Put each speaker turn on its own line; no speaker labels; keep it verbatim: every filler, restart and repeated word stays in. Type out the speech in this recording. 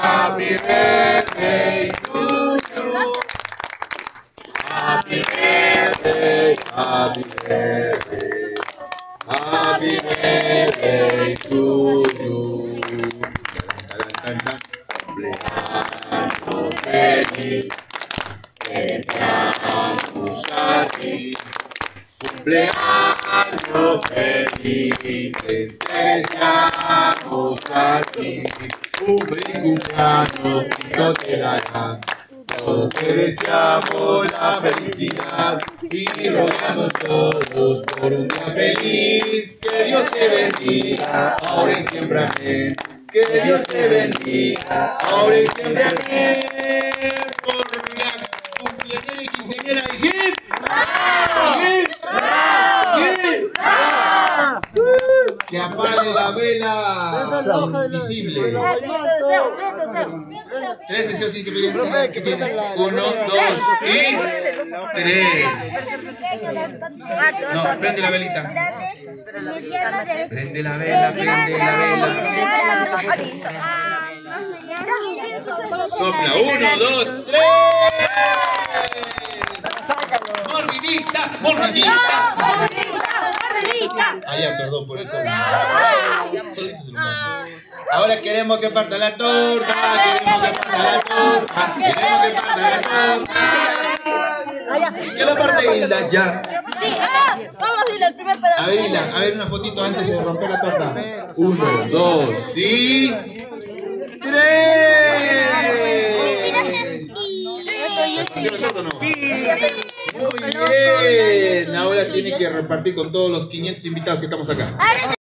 Happy birthday to you. Happy birthday, happy birthday, happy birthday to you. Cumpleaños feliz, te deseamos a ti. Cumpleaños felices, te deseamos a ti. Un feliz cumpleaños Cristo te dará. Todos te deseamos la felicidad y rogamos todos por un día feliz. Que Dios te bendiga, ahora y siempre amén. Que Dios te bendiga, ahora y siempre amén. Por la cumpleañera y quinceañera, ¿quién? Que apague la vela invisible. Tres deseos tienes que pedir. ¿Qué tienes? Uno, dos y tres. No, prende la velita. Prende la vela, prende la vela. Sopla. Uno, dos, tres. Mordidita, mordidita. Allá, perdón por el COVID. Solito se lo mando. Ahora queremos que parta la torta. Queremos que parta la torta. Queremos que parta la torta. Que la parte Hilda ya.
Vamos, Hilda, el primer pedazo.
A ver, Hilda, a ver una fotito antes de romper la torta. Uno, dos y tres. Muy bien. Ahora tiene que repartir con todos los quinientos invitados que estamos acá.